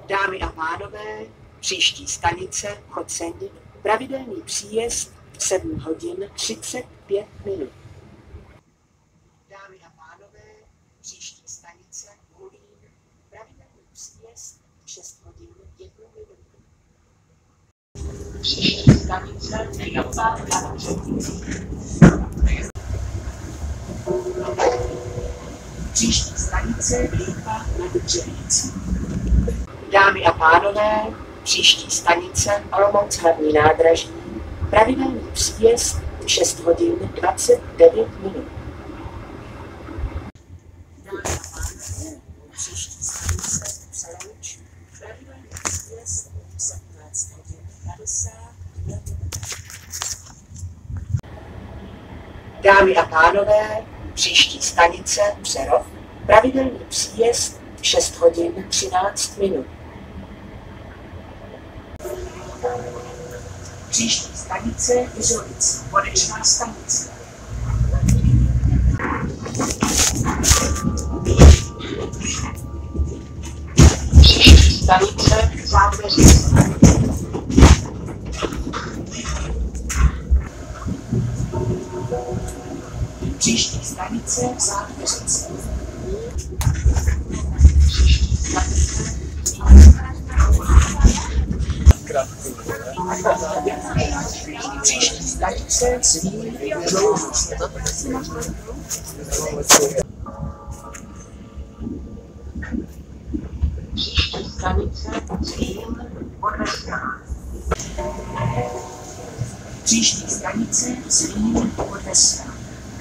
Dámy a pánové, příští stanice Choceň, pravidelný příjezd 7 hodin 35 minut. Dámy a pánové, příští stanice Hulín, pravidelný příjezd 6 hodin 1 minutu. Příští stanice Lípa nad Břevnicí. Příští stanice Lípa nad Břevnicí. Dámy a pánové, příští stanice Olomouc hlavní nádraží, pravidelný příjezd 6 hodin 29 minut. Dámy a pánové, příští stanice Přelouč, pravidelný příjezd 17 hodin 52 minut. Dámy a pánové, příští stanice Přerov, pravidelný příjezd 6 hodin 13 minut. Příští stanice Vyřovic, konečná stanice. Příští stanice Zábřežice. Příští stanice Zábřežice. Příští stanice Příští stanice Zlín. Příští stanice Zlín Podvesná. Příští stanice Zlín Podvesná.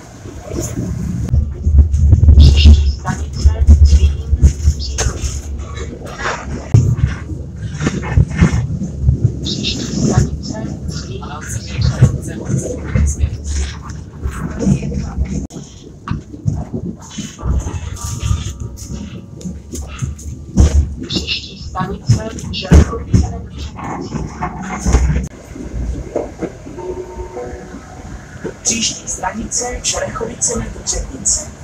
Příští stanice Zlín Přírodí. Příští stanice Zlín Příští stanice Čerechovice nad Břevnicí. Příští stanice Čerechovice nad Břevnicí.